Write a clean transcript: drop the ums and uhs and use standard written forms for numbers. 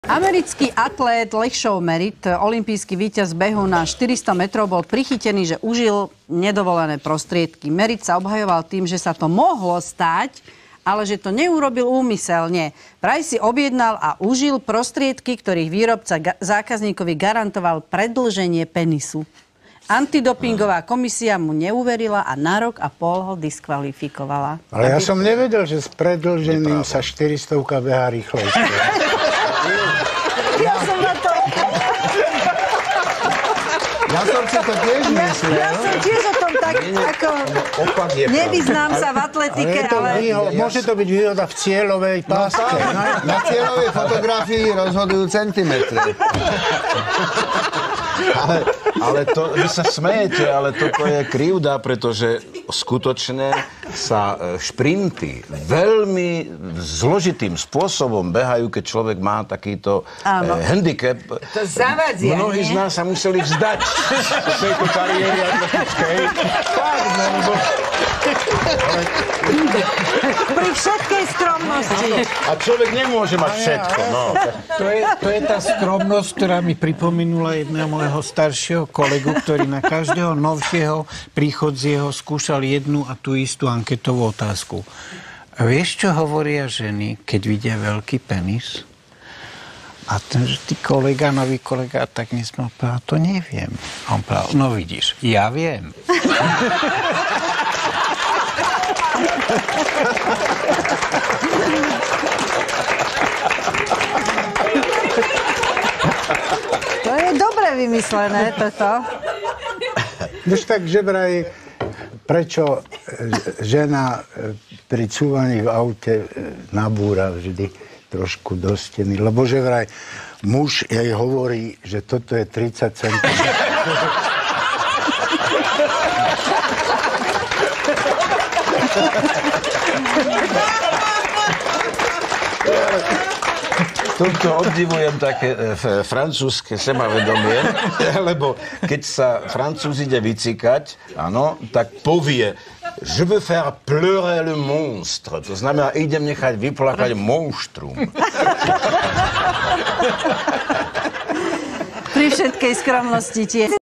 Americký atlét Lakeshore Merritt, olympijský víťaz behu na 400 metrov, bol prichytený, že užil nedovolené prostriedky. Merritt sa obhajoval tým, že sa to mohlo stať, ale že to neurobil úmyselne. Vraj si objednal a užil prostriedky, ktorých výrobca zákazníkovi garantoval predĺženie penisu. Antidopingová komisia mu neuverila a na rok a pol ho diskvalifikovala. Ale ja som nevedel, že s predĺžením sa 400 behá rýchlejšie. Ja som na to... Ja som si to tiež myslel. Ja som tiež o tom tak, ako... Nevyznám sa v atletike, ale... Môže to byť výhoda v cieľovej páske. Na cieľovej fotografii rozhodujú centimetre. Ale to, vy sa smejete, ale toto je krivda, pretože skutočne sa šprinty veľmi zložitým spôsobom behajú, keď človek má takýto handicap. To zavadzia, Mnohí z nás sa museli vzdať z tejto kariéry atletickej. Pri všetkej skromnosti. A človek nemôže mať všetko. No. To je tá skromnosť, ktorá mi pripomenula jedného môjho staršieho kolegu, ktorý na každého novšieho príchodzieho skúšal jednu a tú istú anketovú otázku. A vieš, čo hovoria ženy, keď vidia veľký penis? A ten nový kolega, tak nesmel povedať, to neviem. A on povedal, no vidíš, ja viem. To je dobre vymyslené, toto. Nož tak, že vraj, prečo žena pri cúvaní v aute nabúra vždy trošku do steny, lebo že vraj muž jej hovorí, že toto je 30 cm. Toto obdivujem také francúzske sebavedomie, lebo keď sa Francúz ide vycikať, áno, tak povie je veux faire pleurer le monstre. To znamená, idem nechať vyplakať monštrum. Pri všetkej skromnosti tie.